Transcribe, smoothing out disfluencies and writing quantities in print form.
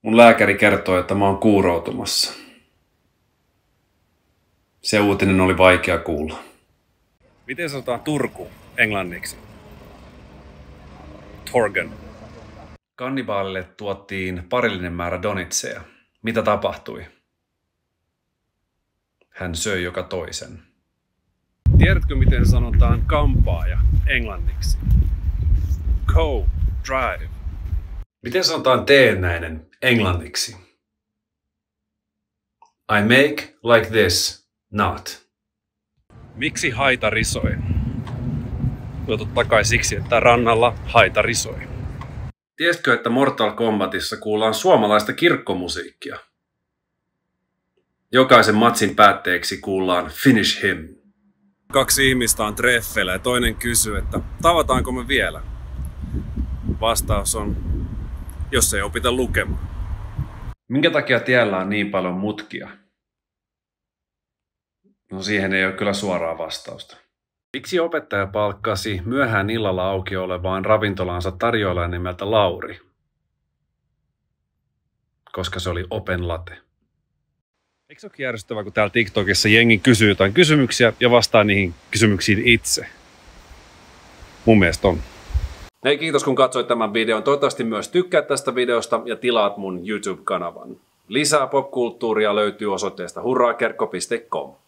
Mun lääkäri kertoi, että mä oon kuuroutumassa. Se uutinen oli vaikea kuulla. Miten sanotaan Turku englanniksi? Torgen. Kannibaalille tuottiin parillinen määrä donitseja. Mitä tapahtui? Hän söi joka toisen. Tiedätkö, miten sanotaan kampaaja englanniksi? Co-drive. Miten sanotaan teennäinen englanniksi? I make like this, not. Miksi haita risoi? No totta kai siksi, että rannalla haita risoi. Tiesitkö, että Mortal Kombatissa kuullaan suomalaista kirkkomusiikkia? Jokaisen matsin päätteeksi kuullaan Finish him. 2 ihmistä on treffeillä ja toinen kysyy, että tavataanko me vielä? Vastaus on, jos ei opita lukemaan. Minkä takia tiellä on niin paljon mutkia? No siihen ei ole kyllä suoraa vastausta. Miksi opettaja palkkasi myöhään illalla auki olevaan ravintolaansa tarjoilijan nimeltä Lauri? Koska se oli open latte. Eikö se ole järjestävää, kun täällä TikTokissa jengi kysyy jotain kysymyksiä ja vastaa niihin kysymyksiin itse? Mun mielestä on. Hei, kiitos kun katsoit tämän videon. Toivottavasti myös tykkäät tästä videosta ja tilaat mun YouTube-kanavan. Lisää popkulttuuria löytyy osoitteesta hurraakerkko.com.